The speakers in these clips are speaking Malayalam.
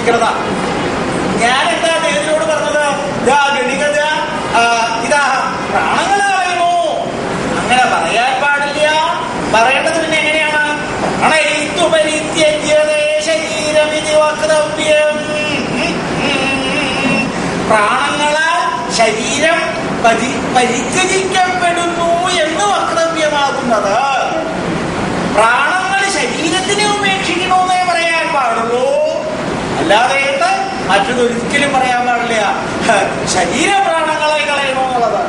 വിഗ്രത. ഞാൻ എന്താ അദ്ദേഹത്തിനോട് പറഞ്ഞത്? ഗണികത ഇതാ പ്രാണങ്ങൾ കളയുമോ? അങ്ങനെ പറയാൻ പാടില്ല. പറയേണ്ടത് പിന്നെ എങ്ങനെയാണ്? പ്രാണങ്ങളാൽ ശരീരം പരിത്യജിക്കപ്പെടുന്നു എന്ന് വക്തവ്യമാകുന്നത്. പ്രാണങ്ങൾ ശരീരത്തിനെ ഉപേക്ഷിക്കണമെന്നേ പറയാൻ പാടുള്ളൂ, അല്ലാതെ മറ്റൊരിക്കലും പറയാൻ പാടില്ല ശരീരപ്രാണങ്ങളെ കളയണമെന്നുള്ളത്.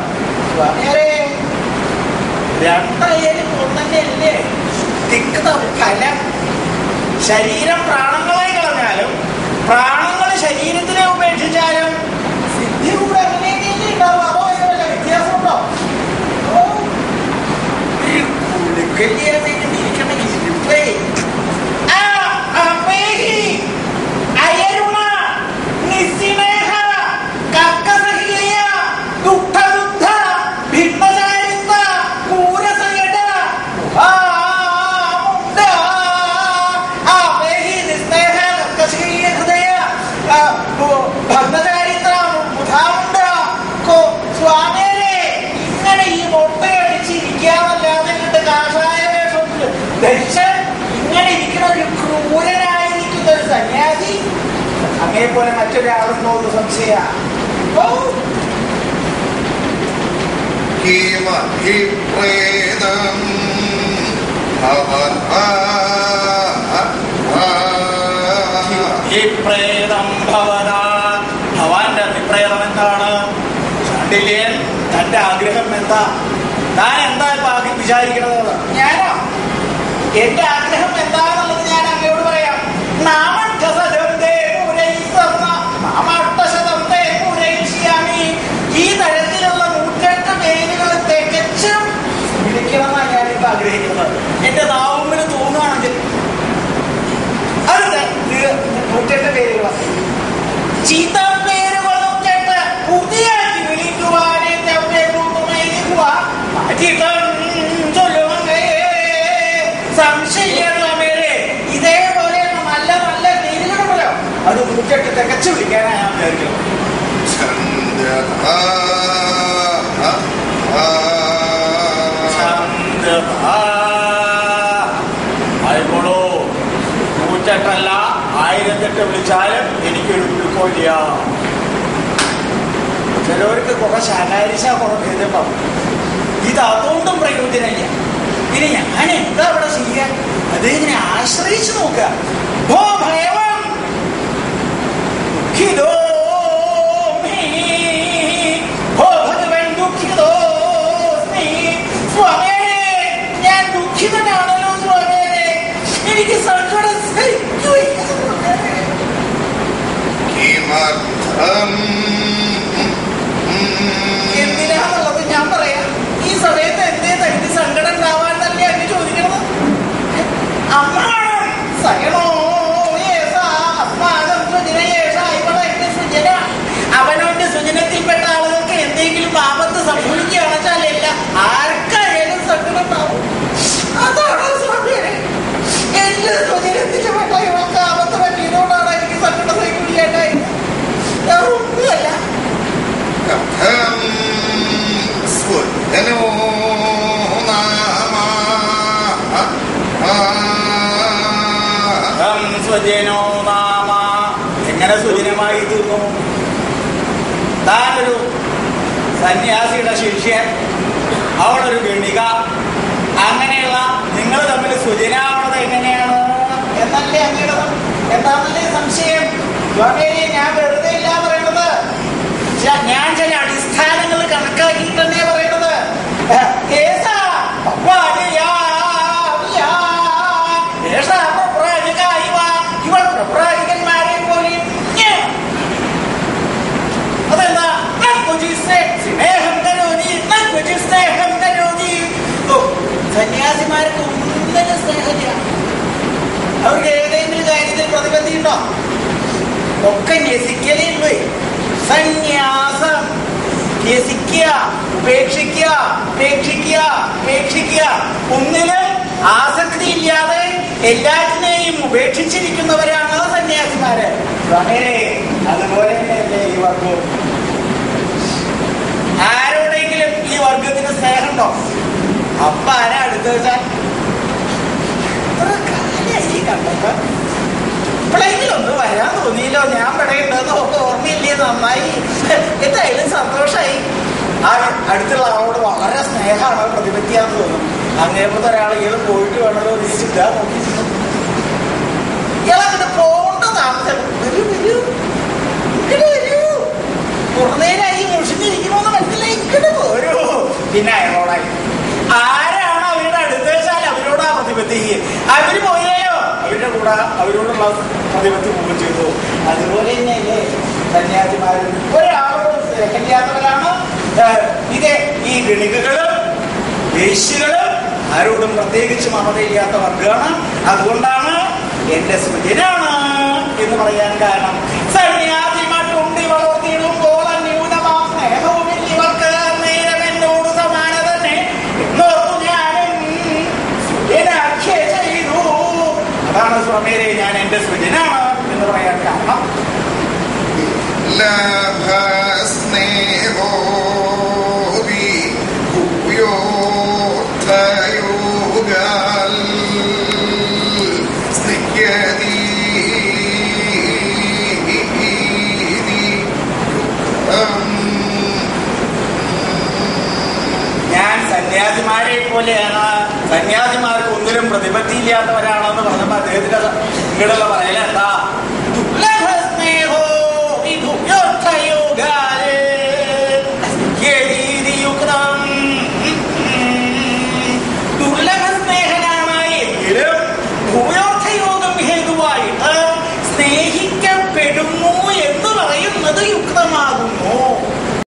രണ്ടായാലും ഒന്നല്ലേ ഫലം. ശരീരം പ്രാണങ്ങളെ കളഞ്ഞാലും പ്രാണങ്ങൾ ശരീരത്തിനെ ഉപേക്ഷിച്ചാലും സിദ്ധി കൂടെ അങ്ങനെയൊക്കെ ഉണ്ടാവും. അതോ അതിനുള്ള വ്യത്യാസമുണ്ടോ? ഇങ്ങനെ ഇരിക്കുന്ന ഒരു ക്രൂരനായിരിക്കുന്ന ഒരു സന്യാസി അങ്ങേപോലെ മറ്റൊരാളുണ്ടോ എന്ന് സംശയ. ഭവാന്റെ അഭിപ്രേതം എന്താണ്? ചാണ്ടില്യൻ തന്റെ ആഗ്രഹം എന്താ? താൻ എന്താ ഇപ്പൊ വിചാരിക്കണത്? ഞാനോ എന്റെ ആഗ്രഹം എന്താണെന്നുള്ളത് ഞാൻ അങ്ങയോട് പറയാം. ഈ തരത്തിലുള്ള 108 പേരുകൾ തികച്ചും വിളിക്കണമെന്നാണ് ഞാനിപ്പോ ആഗ്രഹിക്കുന്നത്. എന്റെ നാവുമ്പിന് തോന്നുകയാണെങ്കിൽ അത് 108 പേരുകൾ, ചീത്ത പേരുകൾ 108 പുതിയാക്കി വിളിക്കുവാനേ സംശയമേ. ഇതേപോലെയുള്ള നല്ല നല്ല പേരുകളുണ്ടല്ലോ, അത് 108 തികച്ചു വിളിക്കാനാണ് ഞാൻ വിചാരിക്കുന്നത്. ആയിക്കോളൂ, 108 1008 വിളിച്ചാലും എനിക്കൊരു കുഴപ്പമില്ല. ചിലവർക്ക് കുറെ ശാകാരിശ കുറഞ്ഞപ്പം ഇത് അതുകൊണ്ടും പ്രയോജനമില്ല. പിന്നെ ഞാൻ എന്താ അവിടെ ചെയ്യാൻ? അതിങ്ങനെ ആശ്രയിച്ചു നോക്കുക. ഞാൻ ദുഃഖിതനാണല്ലോ സ്വാമിയെ, എനിക്ക് സങ്കടം എന്തിനാന്നുള്ളത് ഞാൻ പറയാം. ഈ സമയത്ത് എന്തേ തനിക്ക് സങ്കടം ഉണ്ടാവാൻ തന്നെ അങ്ങ് ചോദിക്കണത്? അവനവന്റെ സുജനത്തിൽപ്പെട്ട ആളുകൾക്ക് എന്തെങ്കിലും ആപത്ത് സംഭവിക്കുകയാണെന്നല്ല, ആർക്കായാലും സങ്കടം ഉണ്ടാവും. അതാണോ സ്വാമിയെ? എന്റെ സുജനത്തിൽപ്പെട്ട ഇവർക്ക് ആപത്ത് പറ്റിയതുകൊണ്ടാണ് എനിക്ക് സങ്കടം സഹിക്കുകയുണ്ടായി. ഒന്നുമല്ല. എങ്ങനെ സുജനമായി തീർന്നു? താനൊരു സന്യാസിയുടെ ശിഷ്യൻ, അവളൊരു ഗണിക, അങ്ങനെയുള്ള നിങ്ങൾ തമ്മിൽ സുജനാവണത് എങ്ങനെയാണ് എന്നല്ലേ അങ്ങയുടെ എന്താണല്ലേ സംശയം? ഞാൻ വെറുതെ ഇല്ല പറയണത്, ഞാൻ ചില അടിസ്ഥാനങ്ങൾ കണക്കാക്കിയിട്ടെന്നെ പറയണത്. പ്രപ്രാജികന്മാരെ പോലെ അതെന്താ സ്നേഹം കരോതി, സ്നേഹം കരോതി. സന്യാസിമാർക്ക് ഒന്നിനും സ്നേഹമില്ല. അവർക്ക് ഏതെങ്കിലും കാര്യത്തിൽ പ്രതിബന്ധി ഉണ്ടോ? ഒക്കെ ഞെസിക്കലേ ഉള്ളൂ. സന്യാസം ത്യജിക്കുക, ഉപേക്ഷിക്കുക, ഉപേക്ഷിക്കുക, ഉപേക്ഷിക്കുക. ഒന്നിലും ആസക്തി ഇല്ലാതെ എല്ലാറ്റിനെയും ഉപേക്ഷിച്ചിരിക്കുന്നവരാണ് സന്യാസിമാര്. അങ്ങനെ അതുപോലെ തന്നെയല്ലേ ഈ വർഗവും. ആരോടെങ്കിലും ഈ വർഗത്തിന് സ്നേഹമുണ്ടോ? അപ്പ ആരാ അടുത്ത് വെച്ചാൽ കണ്ടപ്പോ ഇപ്പോഴെങ്കിലൊന്ന് വരാൻ തോന്നിയില്ലോ, ഞാൻ പെടയുണ്ടെന്ന് ഓർമ്മയില്ലേ, നന്നായി, എന്തായാലും സന്തോഷമായി. ആ അടുത്തുള്ള ആളോട് വളരെ സ്നേഹമാണ്, പ്രതിപത്തിയാന്ന് തോന്നും. അങ്ങേപ്പത്തെ ഒരാൾ ഇയാൾ പോയിട്ട് വേണമല്ലോ തിരിച്ചിട്ടാ നോക്കി ഇയാളങ്ങനെ പോകേണ്ട താമസം കുറേനേരായി മുഷിഞ്ഞിരിക്കുമോന്ന് മനസ്സിലായി ഇങ്ങനെ പോരൂ. പിന്നെ അയാളോടായി ആരാണ് അവരുടെ അടുത്ത് വെച്ചാൽ അവരോടാ പ്രതിപത്തിക്ക്. അവര് പോയോ അവരുടെ കൂടെ അവരോടുള്ള പ്രതിപത്തി മുമ്പ് ചെയ്തു. അതുപോലെ തന്നെയല്ലേ സന്യാസിമാരും ഒരാളോട് സ്നേഹിക്കാത്തവരാണ് ഇത്. ഈ ഗണികകളും വേശ്യകളും ആരോടും പ്രത്യേകിച്ച് മമതയില്ലാത്ത വർഗമാണ്. അതുകൊണ്ടാണ് എന്റെ സുജനാണ് എന്ന് പറയാൻ കാരണം. സന്യാസിമാട്ടുണ്ടി വളർത്തിയിടുമ്പോൾ ന്യൂനമാം സ്നേഹവും ഇവർക്ക് നേരം എന്നോട് സമാന തന്നെ എന്നോർത്തു ഞാനും സുജനാഖ്യ ചെയ്തു. അതാണ് സ്വാമിയെ ഞാൻ എന്റെ സുജനാണ് എന്ന് പറയാൻ കാരണം. ഞാൻ സന്യാസിമാരെ പോലെയാണ്. സന്യാസിമാർക്ക് ഒന്നിലും പ്രതിപത്തിയില്ലാത്തവരാണെന്ന് പറഞ്ഞപ്പോ അദ്ദേഹത്തിന്റെ ഇങ്ങനെയുള്ള പറയലെന്താ? ദുർലഭ സ്നേഹനാണ് എങ്കിലും